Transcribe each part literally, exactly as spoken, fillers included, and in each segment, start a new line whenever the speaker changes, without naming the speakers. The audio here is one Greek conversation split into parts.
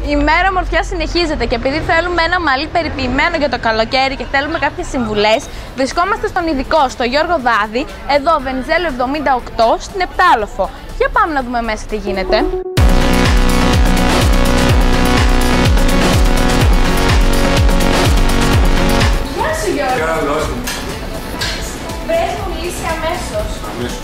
Η μέρα ομορφιάς συνεχίζεται και επειδή θέλουμε ένα μαλλί περιποιημένο για το καλοκαίρι και θέλουμε κάποιες συμβουλές, βρισκόμαστε στον ειδικό, στο Γιώργο Δάδη, εδώ Βενιζέλου εβδομήντα οκτώ, στην Επτάλοφο. Για πάμε να δούμε μέσα τι γίνεται. Γεια σου Γιώργο.
Καλώς.
Βρες μου λύση αμέσως.
Αμέσως.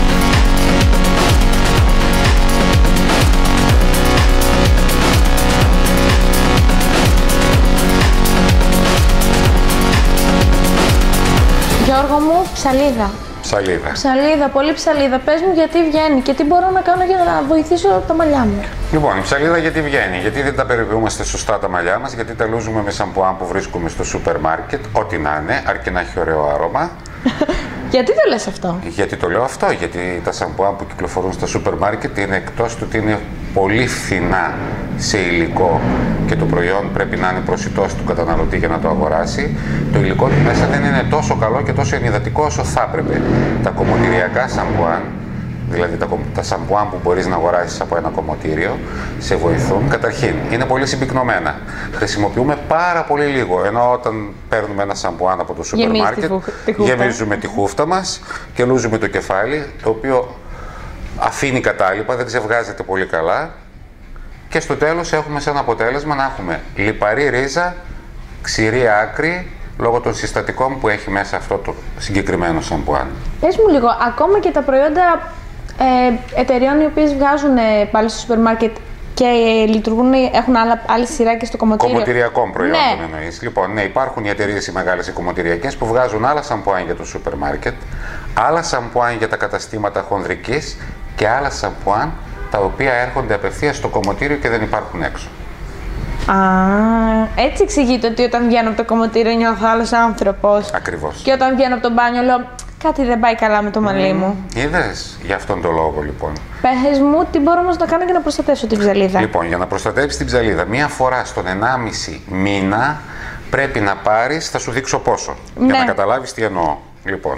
Γιώργο μου, ψαλίδα.
Ψαλίδα.
Ψαλίδα, πολύ ψαλίδα. Πες μου γιατί βγαίνει και τι μπορώ να κάνω για να βοηθήσω τα μαλλιά μου.
Λοιπόν, η ψαλίδα γιατί βγαίνει, γιατί δεν τα περιποιούμαστε σωστά τα μαλλιά μας, γιατί τα λούζουμε με σαμπουάν που βρίσκουμε στο σούπερ μάρκετ, ό,τι να είναι, αρκεί να έχει ωραίο άρωμα.
Γιατί το λες αυτό?
Γιατί το λέω αυτό, γιατί τα σαμπουάν που κυκλοφορούν στα σούπερ μάρκετ είναι, εκτός του ότι είναι πολύ φθηνά σε υλικό και το προϊόν πρέπει να είναι προσιτός του καταναλωτή για να το αγοράσει, το υλικό του μέσα δεν είναι τόσο καλό και τόσο ενυδατικό όσο θα έπρεπε. Τα κομμωτηριακά σαμπουάν, δηλαδή τα, τα σαμπουάν που μπορείς να αγοράσεις από ένα κομμωτήριο, σε βοηθούν. Καταρχήν, είναι πολύ συμπυκνωμένα. Χρησιμοποιούμε πάρα πολύ λίγο, ενώ όταν παίρνουμε ένα σαμπουάν από το σούπερ μάρκετ, γεμίζουμε τη χούφτα μας και λούζουμε το κεφάλι, το οποίο αφήνει κατάλοιπα, δεν ξεβγάζεται πολύ καλά και στο τέλος έχουμε σαν αποτέλεσμα να έχουμε λιπαρή ρίζα, ξηρή άκρη, λόγω των συστατικών που έχει μέσα αυτό το συγκεκριμένο σαμπουάν. Πες
μου λίγο, ακόμα και τα προϊόντα ε, εταιρεών οι οποίες βγάζουν ε, πάλι στο σούπερ μάρκετ και ε, λειτουργούν, έχουν άλλα, άλλη σειρά και στο κομμωτήριο.
Κομμωτηριακών προϊόντων
ναι.
εννοείς. Λοιπόν, ναι, υπάρχουν οι εταιρείες οι μεγάλες οι κομμωτηριακές που βγάζουν άλλα σαμπουάν για το σούπερ μάρκετ, άλλα σαμπουάν για τα καταστήματα χονδρικής και άλλα σαμπουάν τα οποία έρχονται απευθείας στο κομμωτήριο και δεν υπάρχουν έξω.
Α, έτσι εξηγείται ότι όταν βγαίνω από το κομμωτήριο νιώθω άλλος άνθρωπος.
Ακριβώς.
Και όταν βγαίνω από το μπάνιο λέω κάτι δεν πάει καλά με το μαλλί mm. μου.
Είδες, για αυτόν τον λόγο λοιπόν.
Πες μου τι μπορώ όμως να κάνω για να προστατεύσω την ψαλίδα.
Λοιπόν, για να προστατεύσεις την ψαλίδα, μία φορά στον ενάμιση μήνα πρέπει να πάρεις, θα σου δείξω πόσο, ναι. για να καταλάβεις τι εννοώ. Λοιπόν,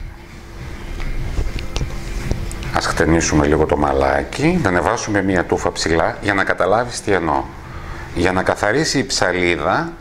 ας χτενίσουμε λίγο το μαλάκι, να ανεβάσουμε μία τούφα ψηλά για να καταλάβεις τι εννοώ. Για να καθαρίσει η ψαλίδα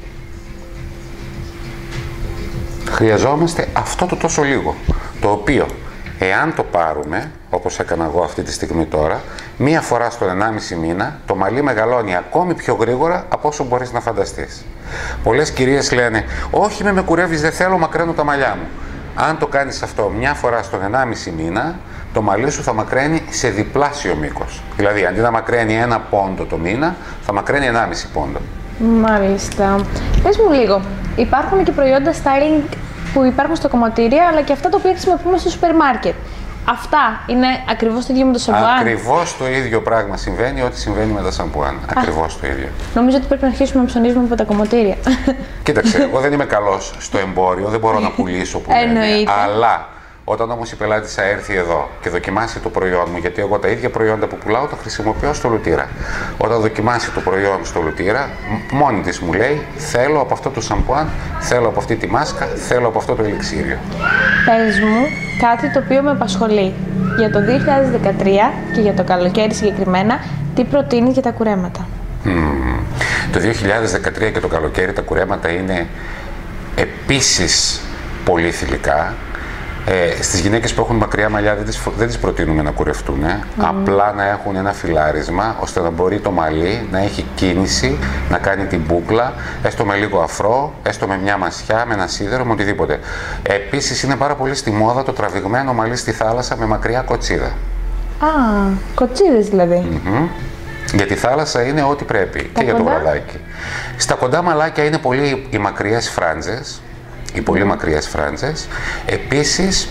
χρειαζόμαστε αυτό το τόσο λίγο, το οποίο εάν το πάρουμε, όπως έκανα εγώ αυτή τη στιγμή τώρα, μία φορά στον ενάμιση μήνα, το μαλλί μεγαλώνει ακόμη πιο γρήγορα από όσο μπορείς να φανταστείς. Πολλές κυρίες λένε, όχι με με κουρεύεις, δεν θέλω, μακραίνω τα μαλλιά μου. Αν το κάνεις αυτό μια φορά στον ενάμιση μήνα, το μαλλί σου θα μακραίνει σε διπλάσιο μήκος. Δηλαδή, αντί να μακραίνει ένα πόντο το μήνα, θα μακραίνει ενάμιση πόντο.
Μάλιστα. Πες μου λίγο, υπάρχουν και προϊόντα styling που υπάρχουν στο κομμωτήριο, αλλά και αυτά τα οποία χρησιμοποιούμε στο σούπερ μάρκετ. Αυτά είναι ακριβώς το ίδιο με το σαμπουάν?
Ακριβώς το ίδιο πράγμα συμβαίνει, ό,τι συμβαίνει με τα σαμπουάν. Ακριβώς το ίδιο.
Νομίζω ότι πρέπει να αρχίσουμε να ψωνίζουμε από τα κομμωτήρια.
Κοίταξε, εγώ δεν είμαι καλός στο εμπόριο, δεν μπορώ να πουλήσω που λένε, αλλά όταν όμως η πελάτησα έρθει εδώ και δοκιμάσει το προϊόν μου, γιατί εγώ τα ίδια προϊόντα που πουλάω τα χρησιμοποιώ στο λουτήρα. Όταν δοκιμάσει το προϊόν στο λουτήρα, μόνη της μου λέει, θέλω από αυτό το σαμπουάν, θέλω από αυτή τη μάσκα, θέλω από αυτό το ελιξίριο. Πες
μου κάτι το οποίο με απασχολεί για το δύο χιλιάδες δεκατρία και για το καλοκαίρι συγκεκριμένα, τι προτείνεις για τα κουρέματα?
Mm. Το δύο χιλιάδες δεκατρία και το καλοκαίρι τα κουρέματα είναι επίσης πολύ θηλυκά. Ε, στις γυναίκες που έχουν μακριά μαλλιά δεν τις, δεν τις προτείνουμε να κουρευτούν, ε. mm. απλά να έχουν ένα φυλάρισμα ώστε να μπορεί το μαλλί να έχει κίνηση, να κάνει την μπούκλα, έστω με λίγο αφρό, έστω με μια μασιά, με ένα σίδερο, με οτιδήποτε. Επίσης είναι πάρα πολύ στη μόδα το τραβηγμένο μαλλί στη θάλασσα με μακριά κοτσίδα.
Α, κοτσίδες δηλαδή.
Mm-hmm. Για τη θάλασσα είναι ό,τι πρέπει τα και κοντά? Για το βραδάκι. Στα κοντά μαλάκια είναι πολύ οι μακριές φράντζες, οι πολύ μακριές φράντζες. Επίσης,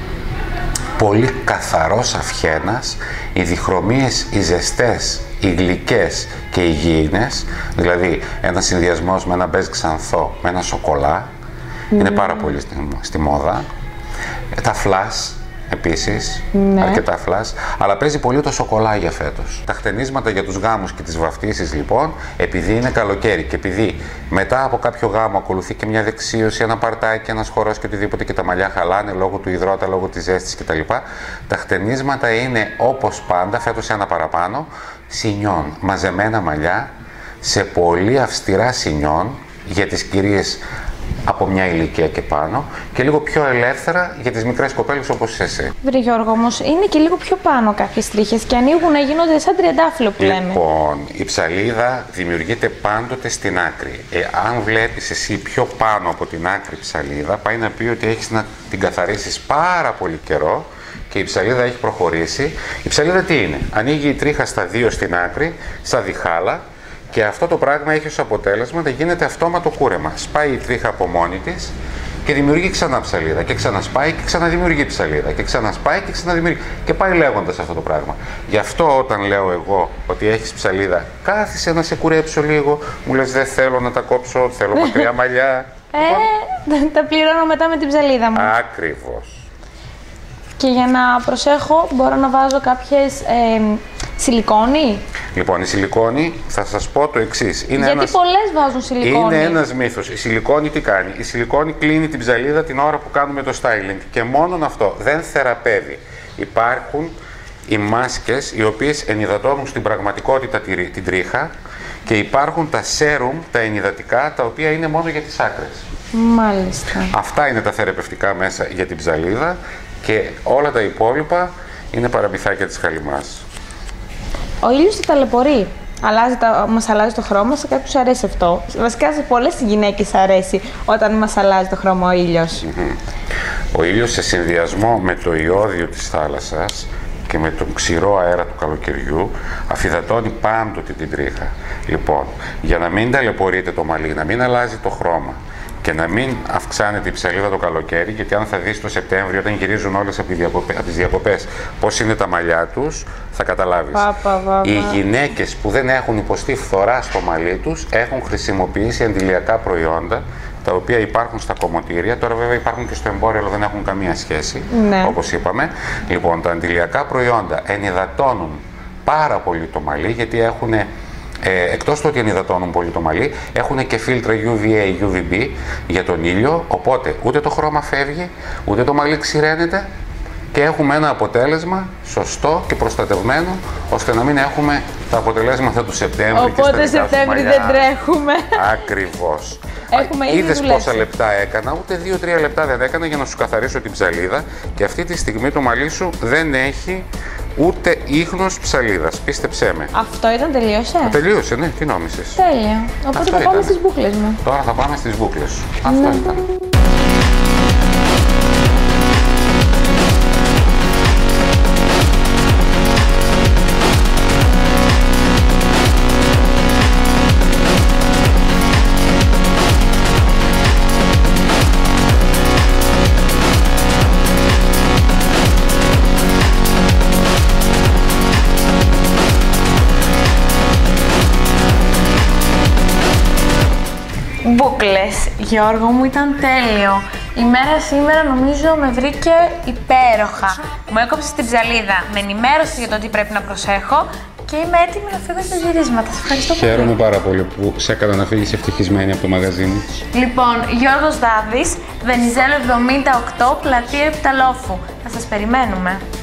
πολύ καθαρός αυχένας, οι διχρωμίες, οι ζεστές, οι γλυκές και οι υγιεινές, δηλαδή ένα συνδυασμός με ένα μπέζ ξανθό, με ένα σοκολά, mm. είναι πάρα πολύ στη, στη μόδα. Τα φλας, επίσης, ναι. αρκετά φλας, αλλά παίζει πολύ το σοκολά για φέτος. Τα χτενίσματα για τους γάμους και τις βαφτίσεις λοιπόν, επειδή είναι καλοκαίρι και επειδή μετά από κάποιο γάμο ακολουθεί και μια δεξίωση, ένα παρτάκι, ένας χορός και οτιδήποτε και τα μαλλιά χαλάνε λόγω του υδρότα, λόγω της ζέστης κτλ. Τα χτενίσματα είναι όπως πάντα, φέτος ένα παραπάνω, σινιόν, μαζεμένα μαλλιά σε πολύ αυστηρά σινιόν για τις κυρίες από μια ηλικία και πάνω και λίγο πιο ελεύθερα για τις μικρές κοπέλες όπως είσαι εσύ.
Βρε Γιώργο, όμως είναι και λίγο πιο πάνω κάποιες τρίχες και ανοίγουν να γίνονται σαν τριαντάφυλλο που λέμε.
Λοιπόν, η ψαλίδα δημιουργείται πάντοτε στην άκρη. Ε, αν βλέπεις εσύ πιο πάνω από την άκρη ψαλίδα, πάει να πει ότι έχεις να την καθαρίσεις πάρα πολύ καιρό και η ψαλίδα έχει προχωρήσει. Η ψαλίδα τι είναι? Ανοίγει η τρίχα στα δύο στην άκρη, σαν διχάλα. Και αυτό το πράγμα έχει ως αποτέλεσμα να γίνεται αυτόματο κούρεμα. Σπάει η τρίχα από μόνη της και δημιουργεί ξανά ψαλίδα. Και ξανασπάει και ξαναδημιουργεί ψαλίδα. Και ξανασπάει και ξαναδημιουργεί. Και πάει λέγοντας αυτό το πράγμα. Γι' αυτό όταν λέω εγώ ότι έχεις ψαλίδα, κάθισε να σε κουρέψω λίγο. Μου λες δεν θέλω να τα κόψω, θέλω μακριά μαλλιά.
Ε, τα πληρώνω μετά με την ψαλίδα μου.
Ακριβώς.
Και για να προσέχω μπορώ να βάζω κάποιες ε, σιλικόνη.
Λοιπόν, η σιλικόνη, θα σας πω το εξής.
Γιατί ένας... πολλές βάζουν σιλικόνη.
Είναι ένας μύθος. Η σιλικόνη τι κάνει? Η σιλικόνη κλείνει την ψαλίδα την ώρα που κάνουμε το styling. Και μόνον αυτό δεν θεραπεύει. Υπάρχουν οι μάσκες οι οποίες ενυδατώνουν στην πραγματικότητα την τρίχα και υπάρχουν τα serum, τα ενυδατικά, τα οποία είναι μόνο για τις άκρες.
Μάλιστα.
Αυτά είναι τα θεραπευτικά μέσα για την ψαλίδα και όλα τα υπόλοιπα είναι παραμυθάκια της χαλιμάς. Ο
ήλιος το ταλαιπωρεί. Αλλάζει τα, μας αλλάζει το χρώμα, σε κάποιους αρέσει αυτό. Βασικά σε πολλές γυναίκες αρέσει όταν μας αλλάζει το χρώμα ο ήλιος.
Mm-hmm. Ο ήλιος σε συνδυασμό με το ιώδιο της θάλασσας και με τον ξηρό αέρα του καλοκαιριού αφυδατώνει πάντοτε την τρίχα. Λοιπόν, για να μην ταλαιπωρείται το μαλλί, να μην αλλάζει το χρώμα και να μην αυξάνεται η ψαλίδα το καλοκαίρι, γιατί αν θα δεις το Σεπτέμβριο, όταν γυρίζουν όλες από, από τις διακοπές πώς είναι τα μαλλιά τους, θα καταλάβεις.
Πάπα, πάπα.
Οι γυναίκες που δεν έχουν υποστεί φθορά στο μαλλί τους έχουν χρησιμοποιήσει αντιλιακά προϊόντα, τα οποία υπάρχουν στα κομμωτήρια. Τώρα βέβαια υπάρχουν και στο εμπόριο, αλλά δεν έχουν καμία σχέση,
ναι.
όπως είπαμε. Λοιπόν, τα αντιλιακά προϊόντα ενυδατώνουν πάρα πολύ το μαλλί, γιατί έχουν... Ε, εκτός του ότι ενυδατώνουν πολύ το μαλλί, έχουν και φίλτρα γιου βι έι, γιου βι μπι για τον ήλιο, οπότε ούτε το χρώμα φεύγει, ούτε το μαλλί ξηραίνεται και έχουμε ένα αποτέλεσμα σωστό και προστατευμένο, ώστε να μην έχουμε τα αποτελέσματα του Σεπτέμβρη.
Οπότε
και στα
Σεπτέμβρη δεν τρέχουμε.
Ακριβώς.
Έχουμε ήδη
Είδες
δουλέψει.
πόσα λεπτά έκανα, ούτε δύο τρία λεπτά δεν έκανα για να σου καθαρίσω την ψαλίδα και αυτή τη στιγμή το μαλλί σου δεν έχει ούτε ίχνος ψαλίδας, πίστεψέ με.
Αυτό ήταν, τελείωσε?
Τελείωσε, ναι, τι νόμισες?
Τέλεια. Οπότε
Αυτό
θα πάμε
ήταν.
στις μπούκλες μου.
Τώρα θα πάμε στις μπούκλες σου. Αυτό
Ναι.
ήταν.
Μπούκλες, Γιώργο μου, ήταν τέλειο. Η μέρα σήμερα νομίζω με βρήκε υπέροχα. Μου έκοψε την ψαλίδα, με ενημέρωσε για το τι πρέπει να προσέχω και είμαι έτοιμη να φύγω στα γυρίσματα. Σας ευχαριστώ πολύ.
Χαίρομαι πάρα πολύ που σε έκανα να φύγεις ευτυχισμένη από το μαγαζί μου.
Λοιπόν, Γιώργος Δάδης, Βενιζέλο εβδομήντα οκτώ, πλατεία Επιταλόφου. Θα σας περιμένουμε.